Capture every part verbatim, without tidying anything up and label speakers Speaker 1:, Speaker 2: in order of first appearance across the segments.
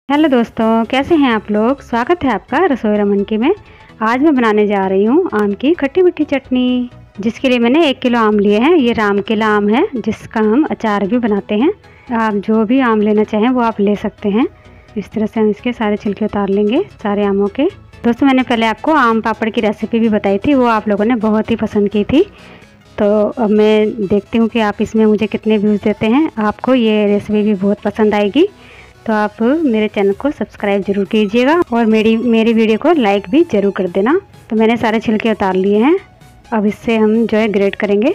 Speaker 1: Hello दोस्तों, कैसे हैं आप लोग। स्वागत है आपका रसोई रमन की में। आज मैं बनाने जा रही हूँ आम की खट्टी मीठी चटनी, जिसके लिए मैंने एक किलो आम लिए हैं। ये राम केला आम है, जिसका हम अचार भी बनाते हैं। आप जो भी आम लेना चाहें वो आप ले सकते हैं। इस तरह से हम इसके सारे छिलके उतार लेंगे सारे आमों के। दोस्तों, मैंने पहले आपको आम पापड़ की रेसिपी भी बताई थी, वो आप लोगों ने बहुत ही पसंद की थी। तो अब मैं देखती हूँ कि आप इसमें मुझे कितने व्यूज़ देते हैं। आपको ये रेसिपी भी बहुत पसंद आएगी, तो आप मेरे चैनल को सब्सक्राइब जरूर कीजिएगा और मेरी मेरी वीडियो को लाइक भी ज़रूर कर देना। तो मैंने सारे छिलके उतार लिए हैं। अब इससे हम जो है ग्रेट करेंगे।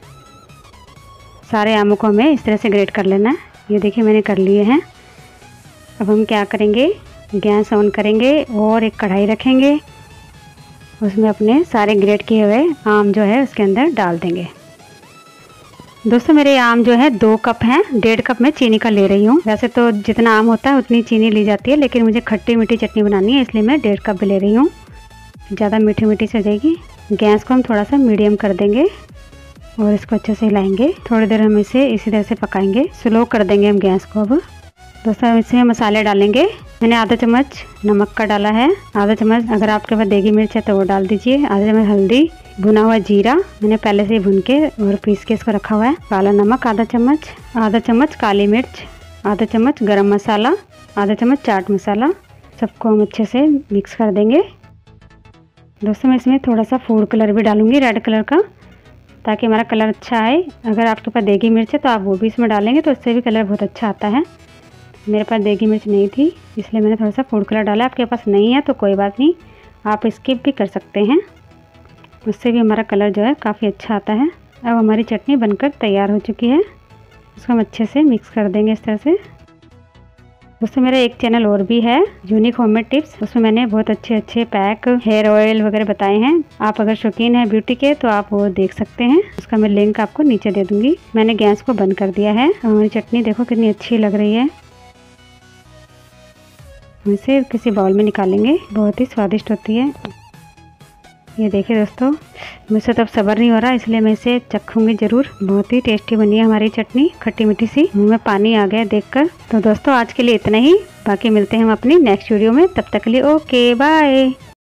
Speaker 1: सारे आमों को हमें इस तरह से ग्रेट कर लेना है। ये देखिए मैंने कर लिए हैं। अब हम क्या करेंगे, गैस ऑन करेंगे और एक कढ़ाई रखेंगे। उसमें अपने सारे ग्रेट किए हुए आम जो है उसके अंदर डाल देंगे। दोस्तों, मेरे आम जो है दो कप हैं। डेढ़ कप मैं चीनी का ले रही हूँ। वैसे तो जितना आम होता है उतनी चीनी ली जाती है, लेकिन मुझे खट्टी मीठी चटनी बनानी है, इसलिए मैं डेढ़ कप ले रही हूँ। ज़्यादा मीठी मीठी से हो जाएगी। गैस को हम थोड़ा सा मीडियम कर देंगे और इसको अच्छे से हिलाएंगे। थोड़ी देर हम इसे इसी तरह से पकाएंगे। स्लो कर देंगे हम गैस को। अब दोस्तों, हम इसमें मसाले डालेंगे। मैंने आधा चम्मच नमक का डाला है, आधा चम्मच अगर आपके पास देगी मिर्च है तो वो डाल दीजिए, आधा चम्मच हल्दी, भुना हुआ जीरा मैंने पहले से ही भुन के और पीस के इसको रखा हुआ है, काला नमक आधा चम्मच, आधा चम्मच काली मिर्च, आधा चम्मच गरम मसाला, आधा चम्मच चाट मसाला। सबको हम अच्छे से मिक्स कर देंगे। दोस्तों, मैं इसमें थोड़ा सा फूड कलर भी डालूंगी, रेड कलर का, ताकि हमारा कलर अच्छा आए। अगर आपके पास देगी मिर्च है तो आप वो भी इसमें डालेंगे तो उससे भी कलर बहुत अच्छा आता है। मेरे पास देगी मिर्च नहीं थी, इसलिए मैंने थोड़ा सा फूड कलर डाला। आपके पास नहीं है तो कोई बात नहीं, आप स्किप भी कर सकते हैं, उससे भी हमारा कलर जो है काफ़ी अच्छा आता है। अब हमारी चटनी बनकर तैयार हो चुकी है। उसको हम अच्छे से मिक्स कर देंगे इस तरह से। दोस्तों, मेरा एक चैनल और भी है, यूनिक होममेड टिप्स। उसमें मैंने बहुत अच्छे अच्छे पैक, हेयर ऑयल वगैरह बताए हैं। आप अगर शौकीन हैं ब्यूटी के तो आप वो देख सकते हैं। उसका मैं लिंक आपको नीचे दे दूँगी। मैंने गैस को बंद कर दिया है। हमारी चटनी देखो कितनी अच्छी लग रही है। इसे किसी बाउल में निकालेंगे, बहुत ही स्वादिष्ट होती है। ये देखिए दोस्तों, मुझसे तो अब सब्र नहीं हो रहा, इसलिए मैं इसे चखूँगी ज़रूर। बहुत ही टेस्टी बनी है हमारी चटनी, खट्टी मीठी सी। मुँह में पानी आ गया देखकर। तो दोस्तों, आज के लिए इतना ही। बाकी मिलते हैं हम अपनी नेक्स्ट वीडियो में। तब तक के लिए ओके बाय।